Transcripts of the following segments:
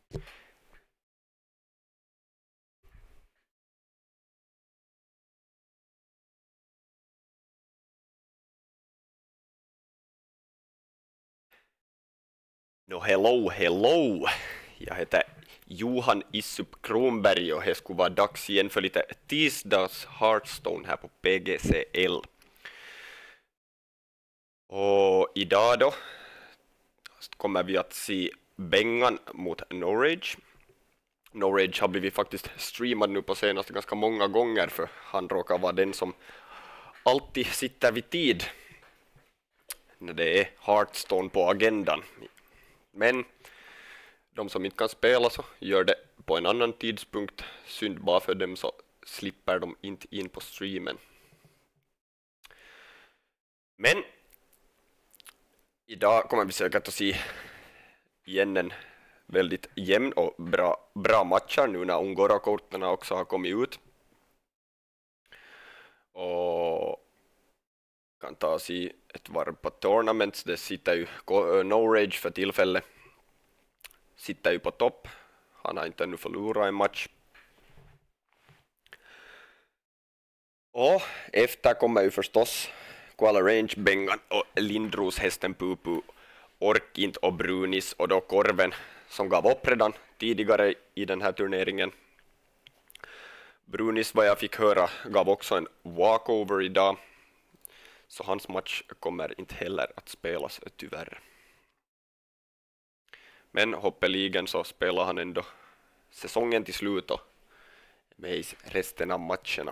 No hello! Jag heter Johan Issup Kronberg och det skulle vara dags igen för lite tisdags Hearthstone här på PGCL. Och idag då kommer vi att se Bengan mot No Rage. No Rage har blivit faktiskt streamad nu på senaste ganska många gånger, för han råkar vara den som alltid sitter vid tid när det är Hearthstone på agendan. Men de som inte kan spela så gör det på en annan tidpunkt. Synd bara för dem, så slipper de inte in på streamen. Men idag kommer vi säkert att se igen en väldigt jämn och bra matcher nu när Ungora-korterna också har kommit ut. Och kan ta sig ett varv på tournaments. Det sitter ju No Rage för tillfället. Sitter ju på topp. Han har inte ännu förlorat en match. Och efter kommer ju förstås Koala Range, Bengan och Lindros, hästen Pupu, Orkint och Brunis, och då Korven som gav upp redan tidigare i den här turneringen. Brunis, vad jag fick höra, gav också en walkover idag. Så hans match kommer inte heller att spelas tyvärr. Men hoppeligen så spelar han ändå säsongen till slut och med i resten av matcherna.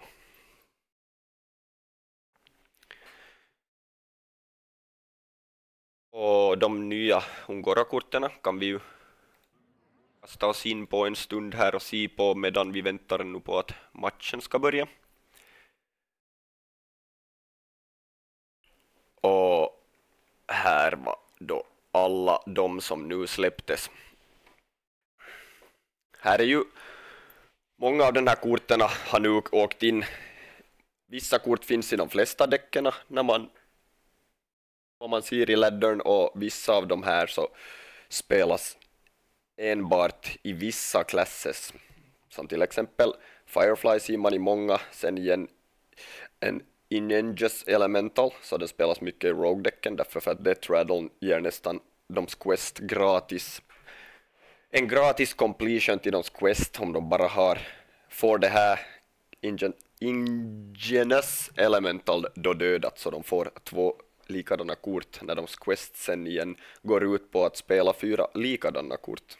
Och de nya Ungora-korterna kan vi ju kasta oss in på en stund här och se på medan vi väntar nu på att matchen ska börja. Och här var då alla de som nu släpptes. Här är ju många av de här korterna har nu åkt in. Vissa kort finns i de flesta däcken om man ser i laddern, och vissa av de här så spelas enbart i vissa classes. Som till exempel Firefly ser man i många, sen igen en Injust Elemental, så det spelas mycket i Rogue-däcken, därför för att Death Rattle ger nästan dems quest gratis. En gratis completion till dems quest om de bara får det här Ingenious Elemental då dödat, så de får 2 likadana kort när dems quest sen igen går ut på att spela 4 likadana kort.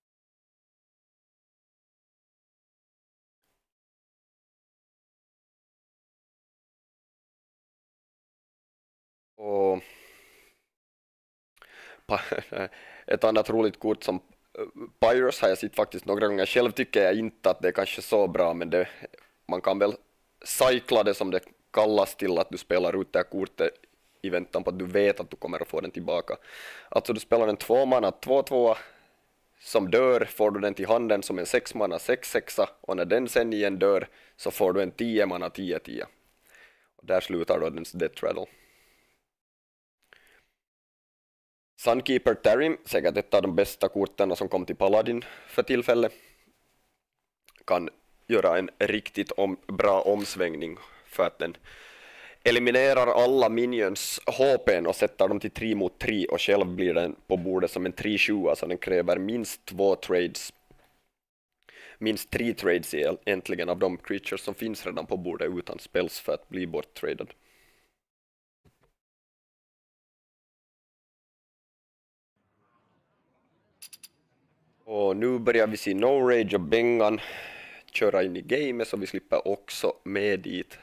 Och ett annat roligt kort som Pyrus har jag sett faktiskt några gånger. Själv tycker jag inte att det är kanske så bra, men man kan väl cykla det som det kallas till, att du spelar ut det här kortet i väntan på att du vet att du kommer att få den tillbaka. Alltså du spelar en 2-mana 2-2 som dör, får du den till handen som en 6-mana 6-6, och när den sen igen dör så får du en 10-mana 10-10. Och där slutar då dens Death Rattle. Sunkeeper Tarim, säkert ett av de bästa korten som kom till Paladin för tillfället, kan göra en riktigt bra omsvängning för att den eliminerar alla minions HP och sätter dem till 3 mot 3, och själv blir den på bordet som en 3-7, så den kräver minst 2 trades. Minst 3 trades egentligen av de creatures som finns redan på bordet utan spells för att bli borttradad. Och nu börjar vi se No Rage och Bengan köra in i gamet, så vi slipper också med dit.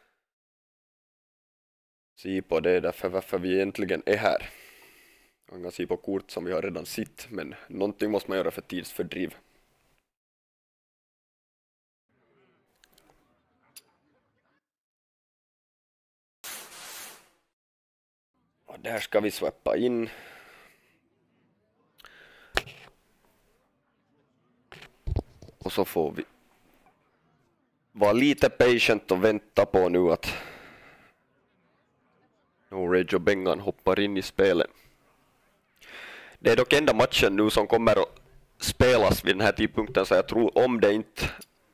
Se på det därför varför vi egentligen är här. Man kan se på kort som vi har redan sett, men någonting måste man göra för tidsfördriv. Och där ska vi swappa in. Och så får vi vara lite patient och vänta på nu att No Rage och Bengan hoppar in i spelet. Det är dock enda matchen nu som kommer att spelas vid den här tidpunkten, så jag tror om det inte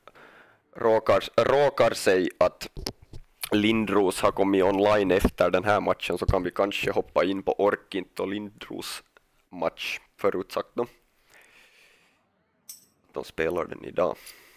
råkar sig att Lindros har kommit online efter den här matchen, så kan vi kanske hoppa in på Orkint och Lindros match förutsagt då. De spelar den idag.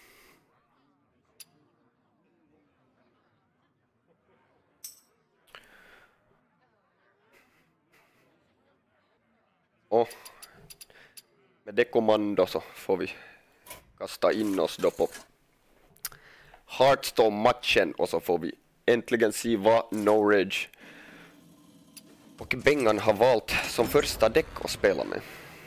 Och med det kommando så får vi kasta in oss då på Hearthstone-matchen, och så får vi äntligen se vad No Rage och Bengan har valt som första däck att spela med.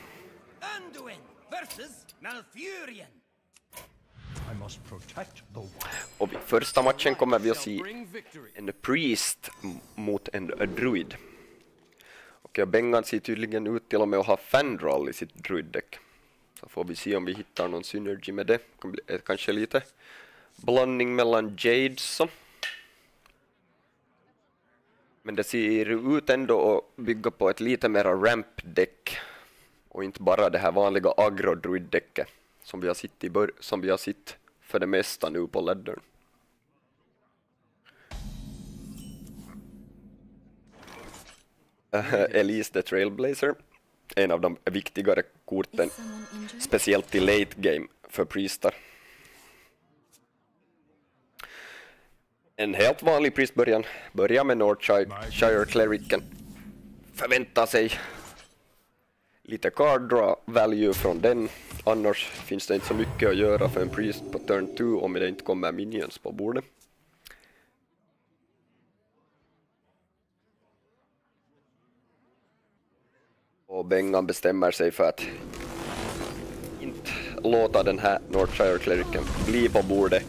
Och vid första matchen kommer vi att se en Priest mot en Druid. Och Bengan ser tydligen ut till och med att ha Fandral i sitt Druid-däck. Så får vi se om vi hittar någon synergy med det. Det kan bli kanske lite blandning mellan Jades. Men det ser ut ändå att bygga på ett lite mera ramp-däck. Och inte bara det här vanliga agro-druid-däcket som vi har sett för det mesta nu på laddern. Elise the Trailblazer, en av de viktigare korten, speciellt i late game för priestar. En helt vanlig priest börjar med Northshire Clericen. Förväntar sig lite card draw value från den. Annars finns det inte så mycket att göra för en priest på turn 2 om det inte kommer minions på bordet. Och Bengan bestämmer sig för att inte låta den här Northshire Clericen bli på bordet.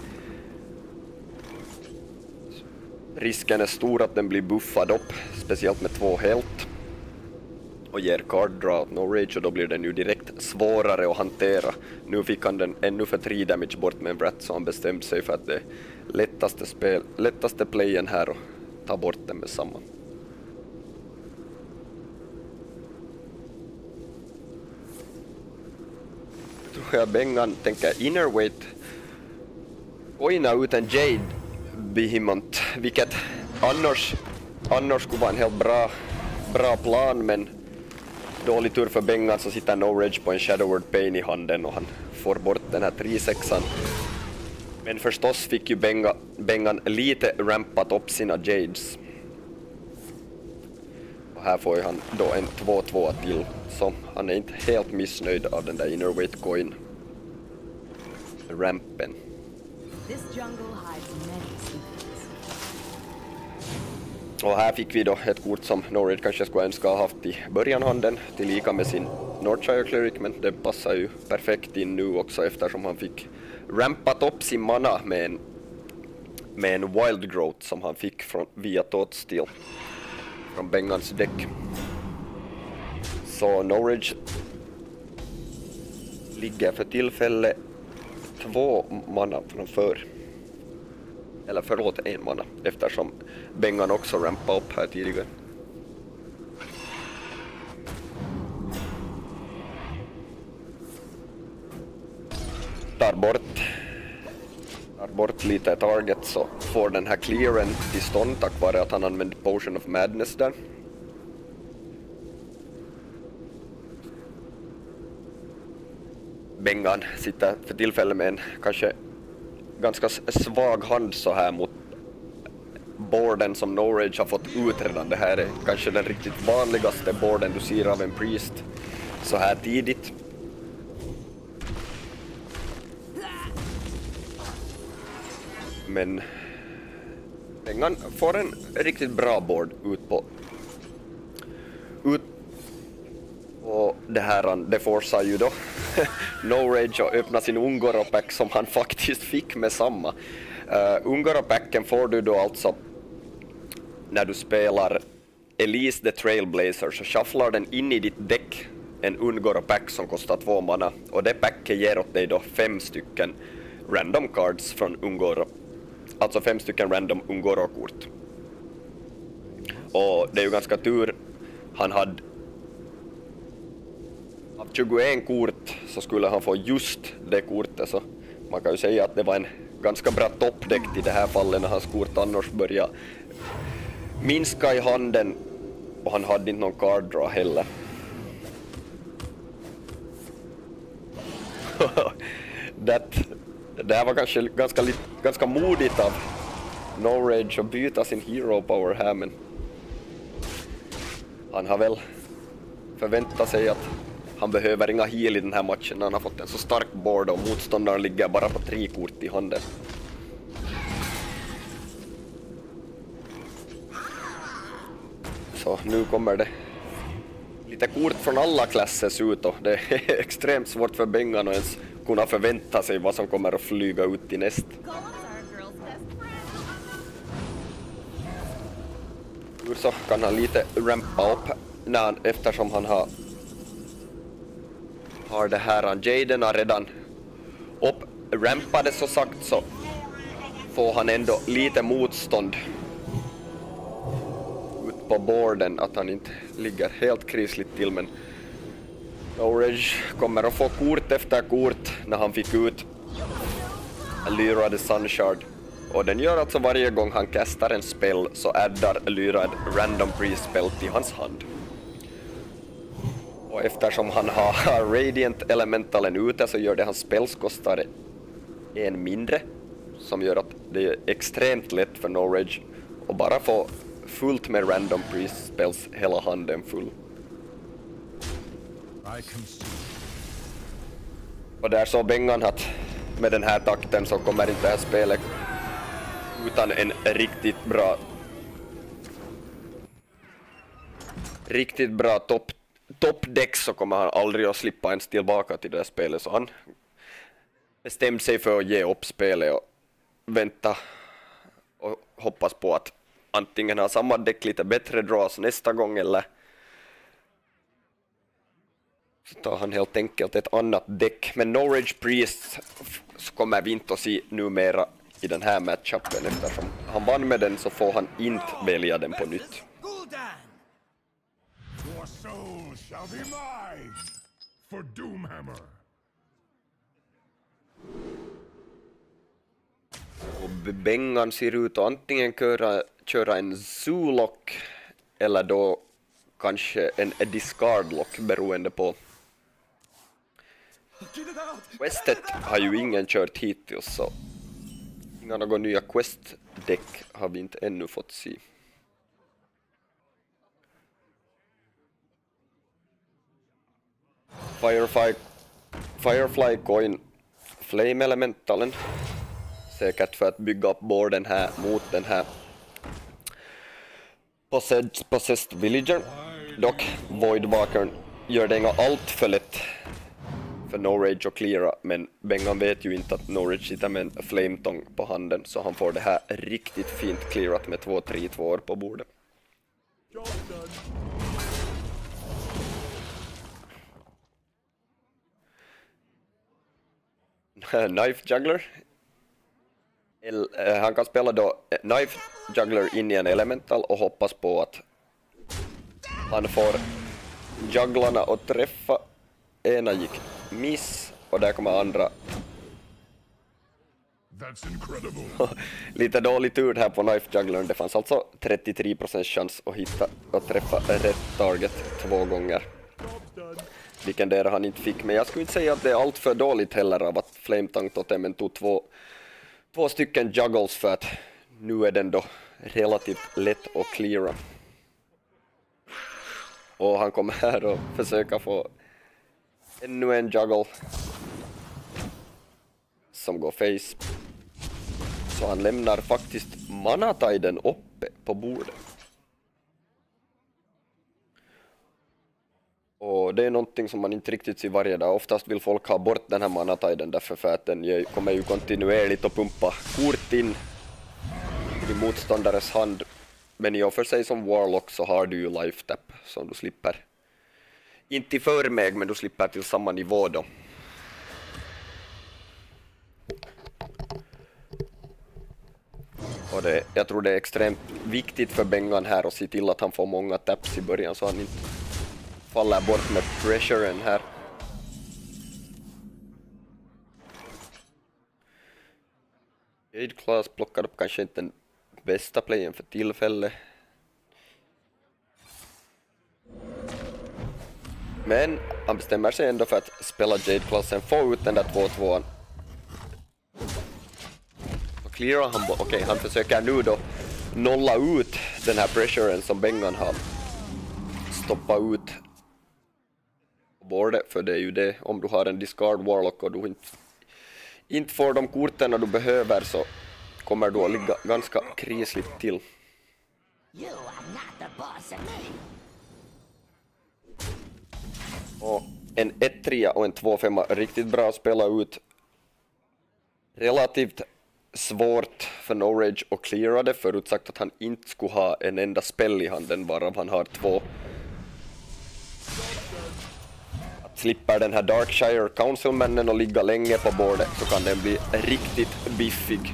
Risken är stor att den blir buffad upp, speciellt med 2 health. Och ger card draw No Rage, och då blir den ju direkt svårare att hantera. Nu fick han den ännu för 3 damage bort med en Brat, så han bestämde sig för att det lättaste playen här och ta bort den med samma. Jag tror jag Bengan tänker innerweight coina ut en Jade Behemoth, vilket annars skulle vara en helt bra plan, men dålig tur för Bengan, så sitter No Rage på en Shadowward Pain i handen och han får bort den här 3-6an. Men förstås fick ju Bengan lite rampat upp sina Jades. Och här får ju han då en 2-2 till, så han är inte helt missnöjd av den där innerweight coin rampen. Och här fick vi då ett kort som No Rage kanske skulle önska ha haft i början handen, tillika med sin Northshire Cleric, men det passar ju perfekt in nu också eftersom han fick rampat upp sin mana med en Wild Growth som han fick via Totsteel från Bengans däck. Så No Rage ligger för tillfälle 2 mana framför. Eller förlåt, 1 mana, eftersom Bengan också rampade upp här tidigare. Tar bort lite target, så får den här clearen till stånd tack vare att han använder Potion of Madness där. Bengan sitter för tillfället med en kanske ganska svag hand så här mot boarden som No Rage har fått ut redan. Det här är kanske den riktigt vanligaste boarden du ser av en priest så här tidigt. Men Bengan får en riktigt bra board ut på det här, det forçar ju då No Rage att öppna sin Ungoro-pack som han faktiskt fick med samma. Ungoro-packen får du då alltså när du spelar Elise the Trailblazer, så shufflar den in i ditt däck en Ungoro-pack som kostar 2 mana, och det packet ger åt dig då 5 stycken random cards från Ungoro. Alltså 5 stycken random Ungoro-kort. Och det är ju ganska tur han hade 21 kort så skulle han få just det kortet, så man kan ju säga att det var en ganska bra toppdäck i det här fallet när hans kort annars började minska i handen och han hade inte någon card draw heller. Det här var kanske ganska modigt av No Rage att byta sin hero power här, men han har väl förväntat sig att han behöver inga heal i den här matchen när han har fått en så stark board och motståndaren ligger bara på 3 kort i handen. Så nu kommer det lite kort från alla klasser ut och det är extremt svårt för Bengan att ens kunna förvänta sig vad som kommer att flyga ut i näst. Nu så kan han lite rampa upp eftersom han har det här. Jaden har redan rampade så sagt, så får han ändå lite motstånd ut på borden, att han inte ligger helt krisligt till, men Norage kommer att få kort efter kort när han fick ut Lyra the Sunshard. Och den gör alltså varje gång han kastar en spell så addar Lyra ett random pre-spell till hans hand. Och eftersom han har Radiant Elementalen ute så gör det hans spells kostar en mindre, som gör att det är extremt lätt för Norage att bara få fullt med random pre-spells, hela handen full. Och där så Bengan att med den här takten så kommer inte det här spelet utan en riktigt bra toppdäck så kommer han aldrig att slippa ens tillbaka till det här spelet, så han bestämde sig för att ge upp spelet och vänta och hoppas på att antingen ha samma däck lite bättre draws nästa gång, eller så tar han helt enkelt ett annat däck. Men Norage Priest så kommer vi inte att se numera i den här matchupen, eftersom han vann med den så får han inte välja den på nytt. Och Bengan ser ut att antingen köra en Zoolock eller då kanske en discardlock, beroende på. Questet har ju ingen kört hittills, så inga några nya quest-däck har vi inte ännu fått se. Firefly Coin Flame Elementalen, säkert för att bygga upp borden här mot den här Possessed Villager. Dock Voidwalkern gör det inga allt för lätt för Norage att cleara, men Bengan vet ju inte att Norage sitter med en Flametong på handen, så han får det här riktigt fint clearat med 2-3-2 på bordet. Knife Juggler. Han kan spela då Knife Juggler in i en elemental och hoppas på att han får jugglarna att träffa. Ena gick miss och där kommer andra. Lite dålig tur här på Knife Jugglern. Det fanns alltså 33% chans att träffa rätt target 2 gånger. Vilken där han inte fick, men jag skulle inte säga att det är allt för dåligt heller av att Flametang Totemen tog två stycken juggles, för att nu är den då relativt lätt att cleara. Och han kommer här och försöka få ännu en juggle som går face. Så han lämnar faktiskt Manatiden uppe på bordet. Och det är någonting som man inte riktigt ser varje dag. Oftast vill folk ha bort den här Manatiden därför för att den kommer ju kontinuerligt att pumpa kort in i motståndares hand. Men i och för sig som Warlock så har du ju life tap som du slipper. Inte i förväg, men du slipper till samma nivå då. Och jag tror det är extremt viktigt för Bengan här att se till att han får många taps i början så han inte faller bort med pressuren här. Jade Class plockar upp kanske inte den bästa playen för tillfället. Men han bestämmer sig ändå för att spela Jade-klassen, få ut den där 2-2an. Och clearar han, okej, han försöker nu då nolla ut den här pressuren som Bengan har stoppat ut på bordet, för det är ju det, om du har en discard warlock och du inte får de korten du behöver så kommer du att ligga ganska krisligt till. Och en 1-3 och en 2-5 är riktigt bra att spela ut. Relativt svårt för No Rage att cleara det, förutsatt att han inte skulle ha en enda spel i handen varav han har 2. Att slippa den här Darkshire Councilmannen och ligga länge på bordet så kan den bli riktigt biffig.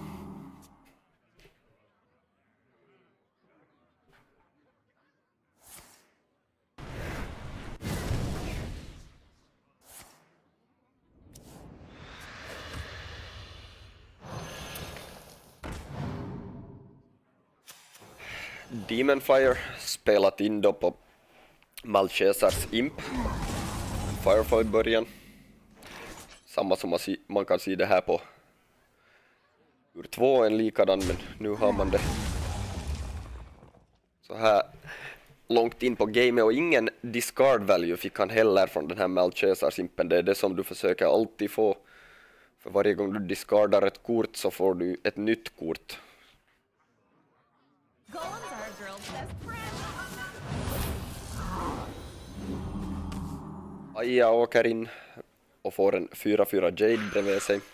Demonfire spelat in då på Malchesars imp. Firefly i början. Samma som man kan se det här på ur 2 en likadan, men nu har man det så här långt in på game och ingen discard value fick han heller från den här Malchesars impen. Det är det som du försöker alltid få. För varje gång du discardar ett kort så får du ett nytt kort. Aja åker in och får en 4-4 Jade bredvid sig.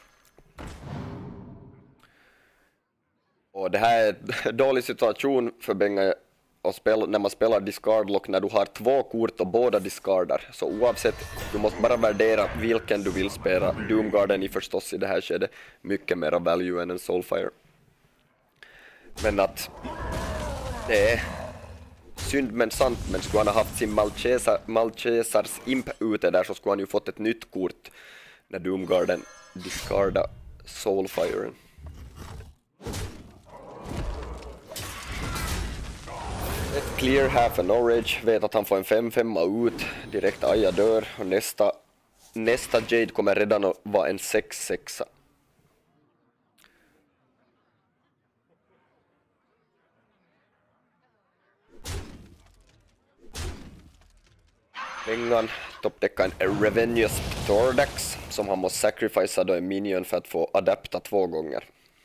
Och det här är en dålig situation för Benga när man spelar discardlock när du har 2 kort och båda discardar. Så oavsett, du måste bara värdera vilken du vill spela. Doomgarden är förstås i det här skedet mycket mer value än en Soulfire. Men att det är synd men sant, men skulle han ha haft sin Malchesars imp ute där så skulle han ju fått ett nytt kort när Doomgarden discarda Soulfiren. Ett clear här för No Rage, vet att han får en 5-5 ut, direkt Aja dör och nästa Jade kommer redan att vara en 6-6. Bengan toppdäckar en Revengeous Thordax som han måste sacrificea då en minion för att få adapta 2 gånger.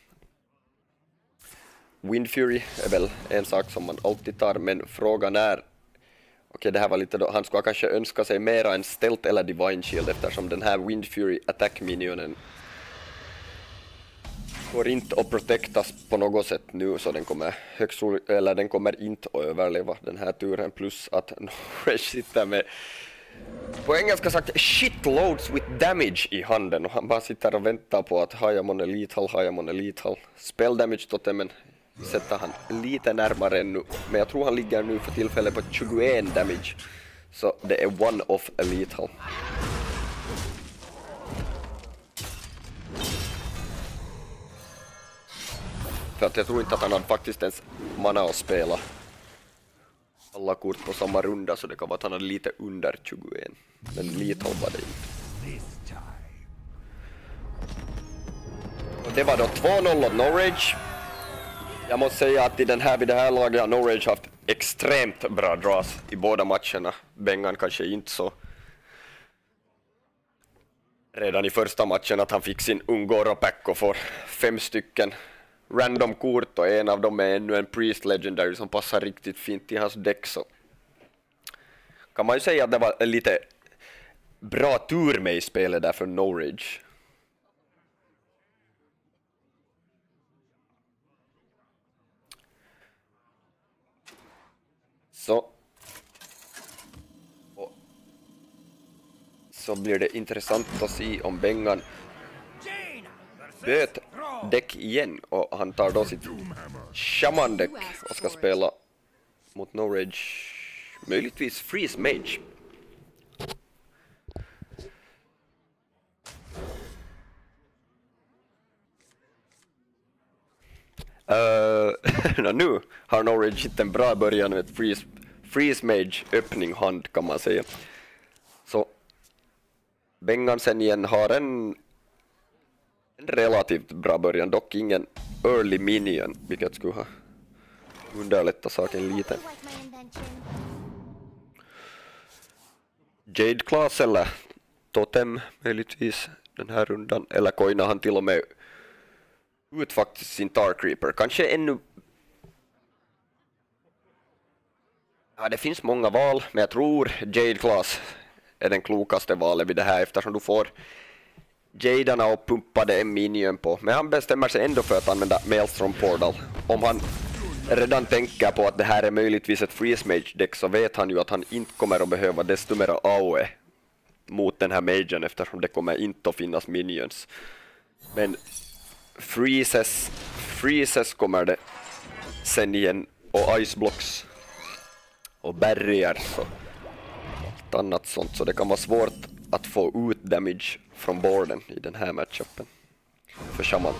Windfury är väl en sak som man alltid tar, men frågan är okej, det här var lite då, han skulle kanske önska sig mera en Stealth eller Divine Shield eftersom den här Windfury attack minionen går inte att protectas på något sätt nu, så den kommer den kommer inte att överleva den här turen, plus att Norwich sitter med på engelska sagt shitloads with damage i handen och han bara sitter och väntar på att Hayamon är lethal. Spell damage totemen sätter han lite närmare ännu, men jag tror han ligger nu för tillfället på 21 damage, så det är one of a lethal. För att jag tror inte att han hade faktiskt ens mana att spela alla kort på samma runda, så det kan vara att han hade lite under 21. Men lethal var det inte. Och det var då 2-0 åt No Rage. Jag måste säga att vid det här laget har No Rage haft extremt bra draws i båda matcherna. Bengan kanske inte så. Redan i första matchen att han fick sin Ungoro-pack och får 5 stycken random kort och en av dem är ännu en Priest Legendary som passar riktigt fint i hans däck, så kan man ju säga att det var en lite bra tur med i spelet där för No Rage. Så blir det intressant att se om Bengan böt däck igen och han tar då sitt shaman-däck och ska spela mot No Rage, möjligtvis Freeze Mage. Nu har Norwich hittat en bra början med ett freeze mage öppning hand kan man säga. Så Bengan sen igen har en relativt bra början, dock ingen early minion, vilket skulle ha underlättat saken lite. Jade Class eller Totem möjligtvis den här rundan, eller coinar han till och med ut faktiskt sin Tar Creeper. Kanske ännu... Ja, det finns många val, men jag tror Jade Class är den klokaste valet vid det här eftersom du får Jadarna och pumpade en minion på. Men han bestämmer sig ändå för att använda Maelstrom Portal. Om han redan tänker på att det här är möjligtvis ett Freeze Mage deck så vet han ju att han inte kommer att behöva desto mer AOE mot den här magen eftersom det kommer inte att finnas minions. Men freezes kommer det sen igen och Ice Blocks och barrier så allt annat sånt, så det kan vara svårt att få ut damage från borden i den här matchupen för Shaman.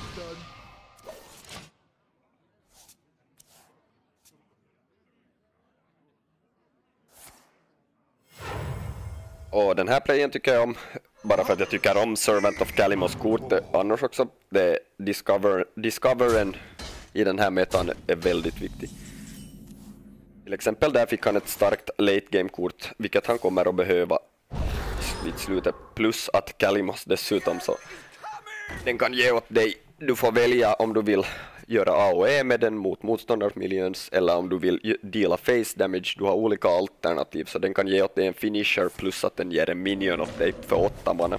Och den här playen tycker jag om, bara för att jag tycker om Servant of Kalimos kortet. Annars också, det discoveren i den här metan är väldigt viktig. Till exempel där fick han ett starkt late game kort, vilket han kommer att behöva i slutet. Plus att Kalimos dessutom så den kan ge åt dig, du får välja om du vill göra AOE med den mot motståndarmiljöns eller om du vill deala face damage. Du har olika alternativ, så den kan ge åt dig en finisher plus att den ger en minion åt dig för 8 mana.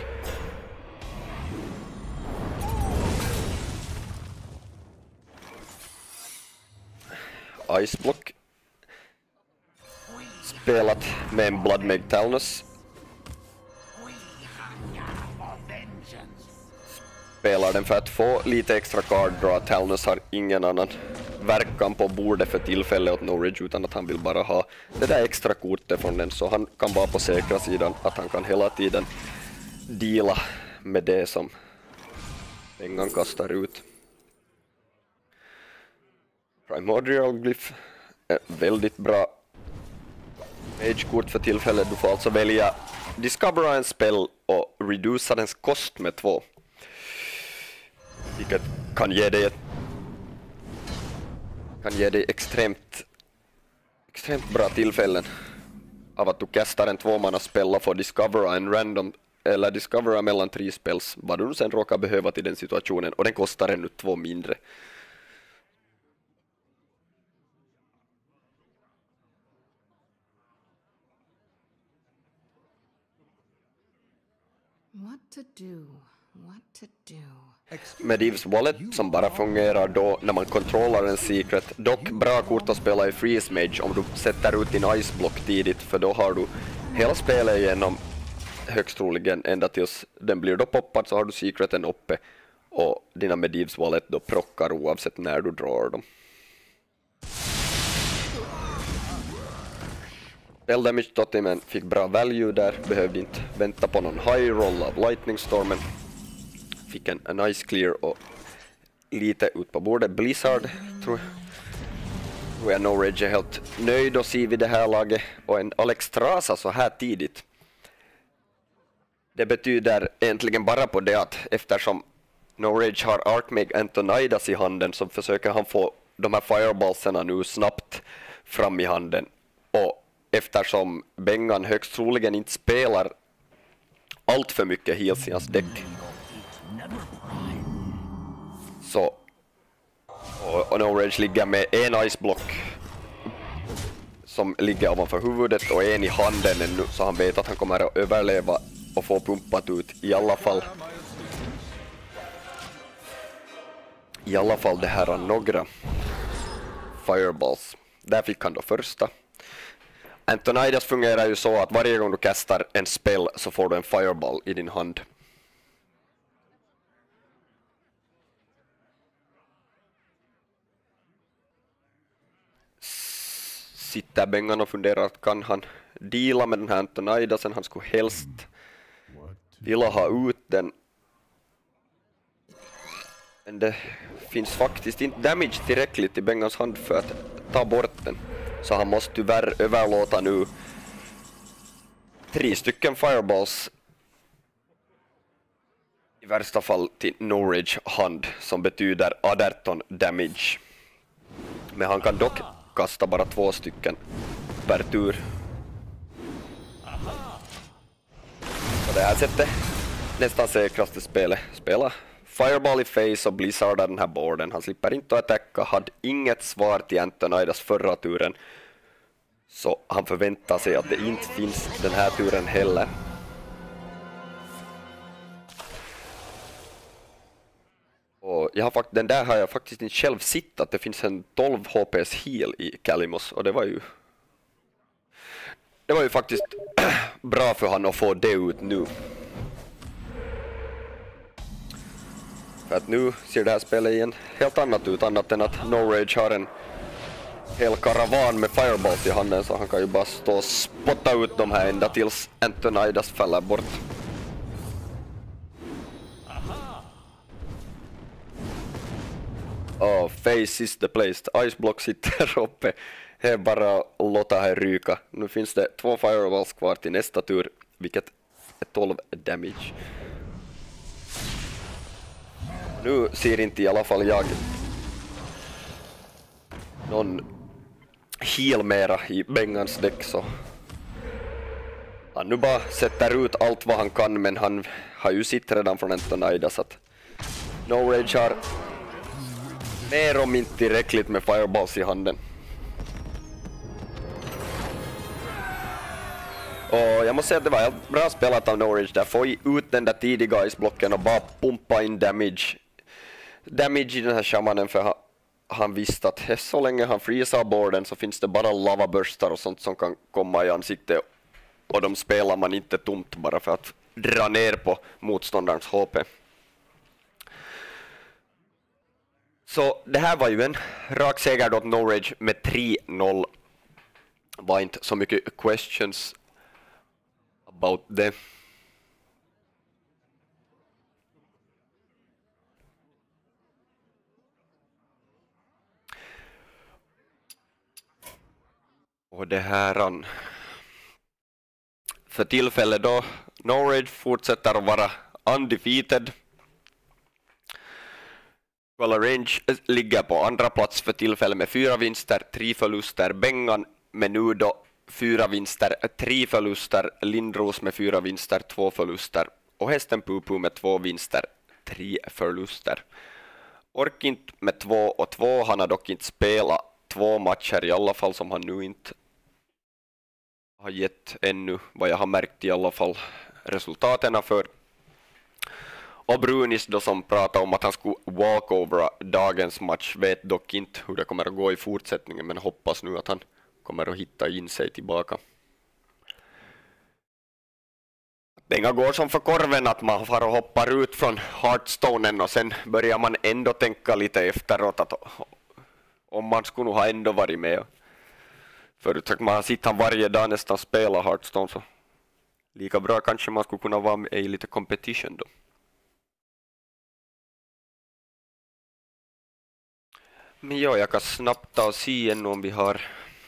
Iceblock spelat med en Bloodmage Talnus. Spelar den för att få lite extra card draw. Talnus har ingen annan verkan på bordet för tillfället åt Norwich utan att han vill bara ha det där extra kortet från den, så han kan vara på säkra sidan att han kan hela tiden deala med det som pengan kastar ut. Primordial Glyph är väldigt bra mage-kort för tillfället. Du får alltså välja discovera en spell och reducera dens kost med 2. Vilket kan ge dig extremt bra tillfällen av att du kastar en 2-mana spell och får discovera en random eller discovera mellan 3 spells vad du sen råkar behöva till den situationen, och den kostar ännu 2 mindre. Medivh's Wallet som bara fungerar då när man kontrollerar en secret. Dock bra kort att spela i Freeze Mage om du sätter ut din Ice Block tidigt, för då har du hela spelet igenom högst troligen ända tills den blir då poppad, så har du secreten uppe och dina Medivh's Wallet då prockar oavsett när du drar dem. Spell Damage Totemen fick bra value där, behövde inte vänta på någon high roll av Lightning Stormen. Fick en nice clear och lite ut på bordet. Blizzard tror jag Norwich är helt nöjd att se vid det här laget, och en Alex Trasa så här tidigt. Det betyder egentligen bara på det att eftersom Norwich har Archmage Antonidas i handen så försöker han få de här fireballsarna nu snabbt fram i handen, och eftersom Bengan högst troligen inte spelar allt för mycket heals i hans däck så och Norwich ligger med en Iceblock som ligger ovanför huvudet och en i handen ännu, så han vet att han kommer att överleva och få pumpat ut i alla fall det här några fireballs. Där fick han då första. Antonidas fungerar ju så att varje gång du kastar en spell så får du en fireball i din hand. Sitter Bengan och funderar att kan han deala med den här Antonidasen. Han skulle helst vilja ha ut den. Men det finns faktiskt inte damage tillräckligt i Bengans hand för att ta bort den. Så han måste tyvärr överlåta nu 3 stycken fireballs i värsta fall till Norwich hand, som betyder 18 damage. Men han kan dock kasta bara 2 stycken per tur. På det här sättet nästan säkraste spelet. Spela fireball i face och blizzarda den här boarden. Han slipper inte att attacka, hade inget svar till Antonidas förra turen. Så han förväntar sig att det inte finns den här turen heller. Och den där har jag faktiskt inte själv sett, att det finns en 12 HPs heal i Kalimos. Och det var ju faktiskt bra för han att få det ut nu. För att nu ser det här spelet igen helt annat ut, annat än att Norwich har en hel karavan med fireballs i handen, så han kan ju bara stå och spotta ut de här ända tills Antonidas faller bort. Face is the place. Iceblock sitter uppe. Det är bara att låta här ryka. Nu finns det 2 fireballs kvar till nästa tur, vilket är 12 damage. Nu ser inte i alla fall jag någon heal mera i Bengans däck, så han nu bara sätter ut allt vad han kan, men han har ju sitt redan från Antonidas, att Norwich har mer om inte tillräckligt med fireballs i handen. Och jag måste säga att det var helt bra spelat av Norwich där. Få ut den där tidiga iceblocken och bara pumpa in damage i den här shamanen, för han visste att så länge han freezar boarden så finns det bara lavaburstar och sånt som kan komma i ansiktet, och de spelar man inte tomt bara för att dra ner på motståndarens HP. Så det här var ju en rak seger åt Norwich med 3-0. Var inte så mycket questions about det. Och det här för tillfället då Norwich fortsätter att vara undefeated. Kolla, Range ligger på andra plats för tillfället med 4 vinster, 3 förluster. Bengan med nu då 4 vinster, 3 förluster. Lindros med 4 vinster, 2 förluster. Och hästen Pupu med 2 vinster, 3 förluster. Orkint med 2-2. Han har dock inte spelat 2 matcher i alla fall, som han nu inte har gett ännu, vad jag har märkt i alla fall, resultaten för. Och Brunis då, som pratade om att han skulle walkover dagens match, vet dock inte hur det kommer att gå i fortsättningen, men hoppas nu att han kommer att hitta in sig tillbaka. Pengar går som för korven, att man får och hoppar ut från Hearthstonen och sen börjar man ändå tänka lite efteråt att om man skulle nog ha ändå varit med. Förut att man sitter varje dag nästan spela Hearthstone, så lika bra kanske man skulle kunna vara med i lite competition då. Men ja, jag kan snabbt ta och se igen om vi har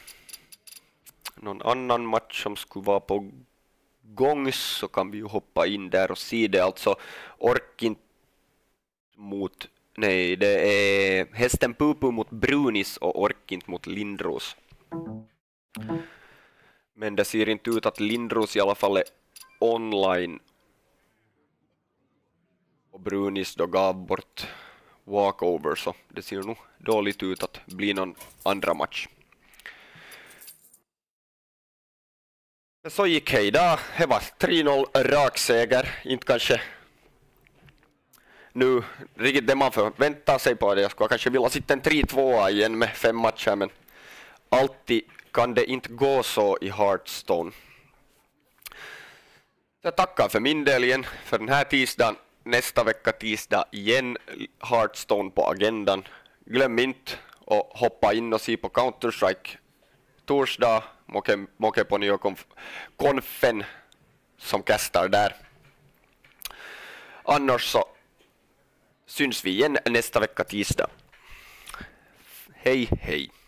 någon annan match som skulle vara på gång, så kan vi ju hoppa in där och se det. Alltså Orkint mot, nej, det är hästen Pupu mot Brunis och Orkint mot Lindros. Men det ser inte ut att Lindros i alla fall är online. Och Brunis då gav bort walkover, så det ser nog dåligt ut att bli någon andra match. Men så gick det idag. Det var 3-0 rak seger. Inte kanske nu riktigt det man förväntar sig på det. Jag skulle kanske vilja sitta en 3-2 igen med 5 matcher, men alltid kan det inte gå så i Hearthstone. Jag tackar för min del igen för den här tisdagen. Nästa vecka tisdag igen Hearthstone på agendan. Glöm inte att hoppa in och se på Counter-Strike torsdag. Moke på nya konfen som kastar där. Annars så syns vi igen nästa vecka tisdag. Hej hej!